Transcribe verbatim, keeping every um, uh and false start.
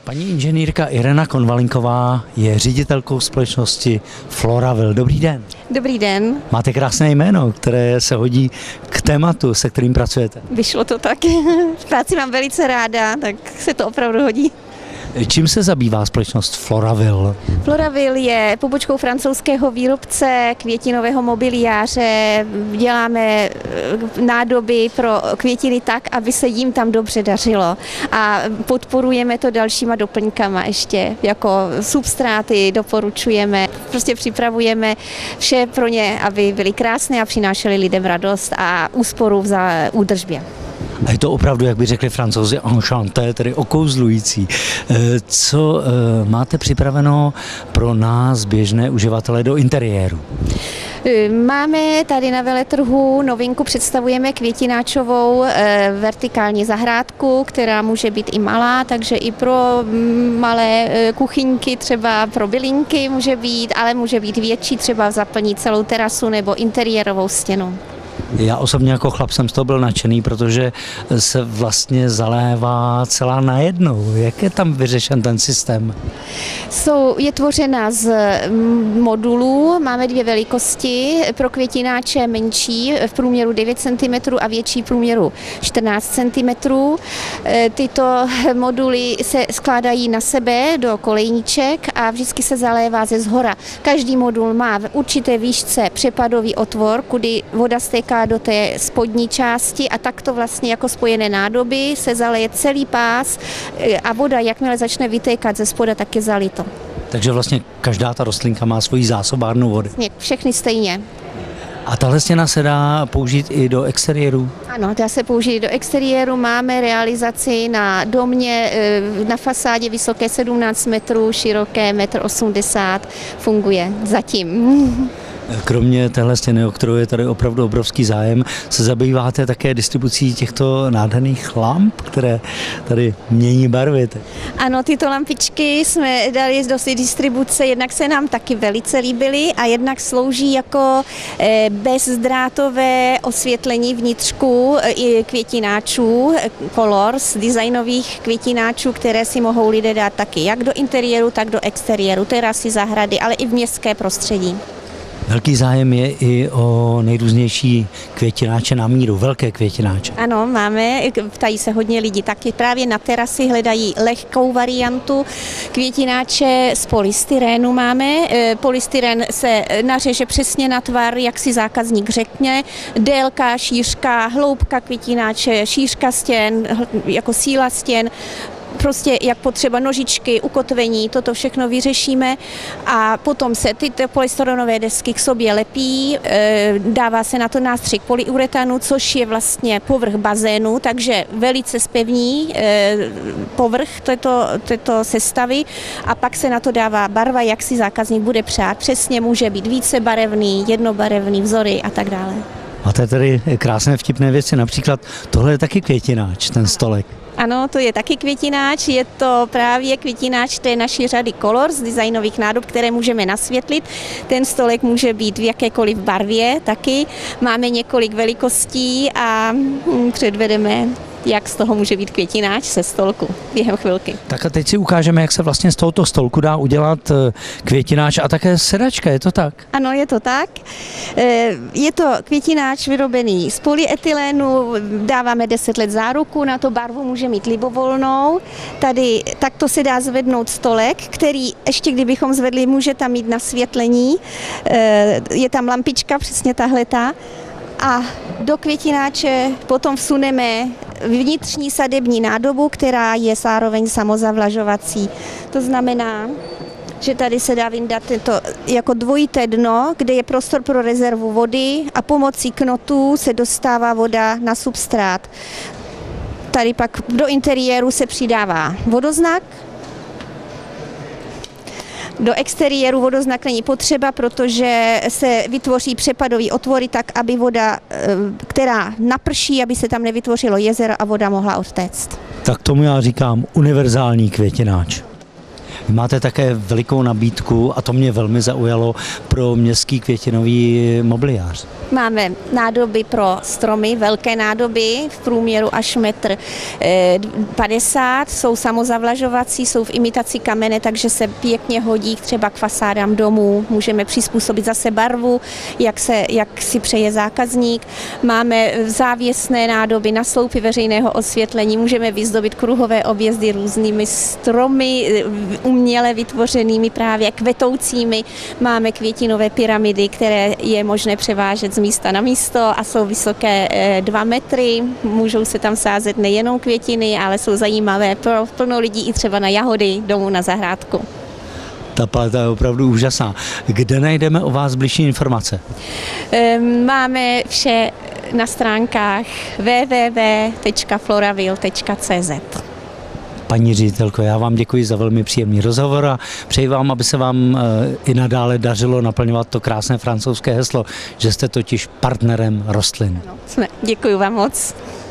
Paní inženýrka Irena Konvalinková je ředitelkou společnosti Floravil. Dobrý den. Dobrý den. Máte krásné jméno, které se hodí k tématu, se kterým pracujete. Vyšlo to tak. V práci mám velice ráda, tak se to opravdu hodí. Čím se zabývá společnost Floravil? Floravil je pobočkou francouzského výrobce květinového mobiliáře. Děláme nádoby pro květiny tak, aby se jim tam dobře dařilo. A podporujeme to dalšíma doplňkama ještě, jako substráty doporučujeme. Prostě připravujeme vše pro ně, aby byly krásné a přinášely lidem radost a úsporu v údržbě. A je to opravdu, jak by řekli Francouzi, enchanté, tedy okouzlující. Co máte připraveno pro nás, běžné uživatele, do interiéru? Máme tady na veletrhu novinku, představujeme květináčovou e, vertikální zahrádku, která může být i malá, takže i pro malé e, kuchyňky, třeba pro bylinky může být, ale může být větší, třeba zaplnit celou terasu nebo interiérovou stěnu. Já osobně jako chlap jsem z toho byl nadšený, protože se vlastně zalévá celá najednou. Jak je tam vyřešen ten systém? Jsou, je tvořena z modulů, máme dvě velikosti, pro květináče menší v průměru devět centimetrů a větší v průměru čtrnáct centimetrů. Tyto moduly se skládají na sebe do kolejníček a vždycky se zalévá ze zhora. Každý modul má v určité výšce přepadový otvor, kudy voda stéká do té spodní části a takto vlastně jako spojené nádoby se zaleje celý pás a voda, jakmile začne vytékat ze spoda, tak je zalito. Takže vlastně každá ta rostlinka má svoji zásobárnu vody. Všechny stejně. A tahle stěna se dá použít i do exteriéru? Ano, dá se použít do exteriéru. Máme realizaci na domě, na fasádě vysoké sedmnáct metrů, široké metr osmdesát. Funguje zatím. Kromě téhle stěny, o kterou je tady opravdu obrovský zájem, se zabýváte také distribucí těchto nádherných lamp, které tady mění barvy. Ano, tyto lampičky jsme dali do distribuce, jednak se nám taky velice líbily a jednak slouží jako bezdrátové osvětlení vnitřku i květináčů, Colors, designových květináčů, které si mohou lidé dát taky jak do interiéru, tak do exteriéru, terasy, zahrady, ale i v městské prostředí. Velký zájem je i o nejrůznější květináče na míru, velké květináče. Ano, máme, ptají se hodně lidí, taky právě na terasy hledají lehkou variantu. Květináče z polystyrénu máme. Polystyren se nařeže přesně na tvar, jak si zákazník řekne. Délka, šířka, hloubka květináče, šířka stěn, jako síla stěn. Prostě jak potřeba nožičky, ukotvení, toto všechno vyřešíme a potom se tyto polystyrenové desky k sobě lepí, dává se na to nástřik polyuretanu, což je vlastně povrch bazénu, takže velice zpevní povrch této, této sestavy a pak se na to dává barva, jak si zákazník bude přát. Přesně může být vícebarevný, jednobarevný vzory a tak dále. Máte tady krásné vtipné věci, například tohle je taky květináč, ten stolek. Ano, to je taky květináč, je to právě květináč té naší řady Colors, designových nádob, které můžeme nasvětlit. Ten stolek může být v jakékoliv barvě taky. Máme několik velikostí a předvedeme, jak z toho může být květináč se stolku během chvilky. Tak a teď si ukážeme, jak se vlastně z tohoto stolku dá udělat květináč a také sedačka, je to tak? Ano, je to tak. Je to květináč vyrobený z polyetylénu, dáváme deset let záruku, na to barvu může mít libovolnou. Tady takto se dá zvednout stolek, který ještě kdybychom zvedli, může tam mít nasvětlení. Je tam lampička, přesně tahletá. A do květináče potom vsuneme vnitřní sadební nádobu, která je zároveň samozavlažovací. To znamená, že tady se dá vyndat to jako dvojité dno, kde je prostor pro rezervu vody a pomocí knotů se dostává voda na substrát. Tady pak do interiéru se přidává vodoznak. Do exteriéru vodoznak není potřeba, protože se vytvoří přepadový otvory tak, aby voda, která naprší, aby se tam nevytvořilo jezero a voda mohla odtéct. Tak tomu já říkám univerzální květináč. Vy máte také velikou nabídku, a to mě velmi zaujalo, pro městský květinový mobiliář. Máme nádoby pro stromy, velké nádoby, v průměru až metr padesát, jsou samozavlažovací, jsou v imitaci kamene, takže se pěkně hodí třeba k fasádám domů, můžeme přizpůsobit zase barvu, jak, se, jak si přeje zákazník. Máme závěsné nádoby na sloupy veřejného osvětlení, můžeme vyzdobit kruhové objezdy různými stromy, uměle vytvořenými právě kvetoucími. Máme květinové pyramidy, které je možné převážet z místa na místo a jsou vysoké dva metry. Můžou se tam sázet nejenom květiny, ale jsou zajímavé pro plno lidí i třeba na jahody domů na zahrádku. Ta paleta je opravdu úžasná. Kde najdeme o vás bližší informace? Máme vše na stránkách w w w tečka floraville tečka c z. Paní ředitelko, já vám děkuji za velmi příjemný rozhovor a přeji vám, aby se vám i nadále dařilo naplňovat to krásné francouzské heslo, že jste totiž partnerem rostlin. Ano, jsme. Děkuji vám moc.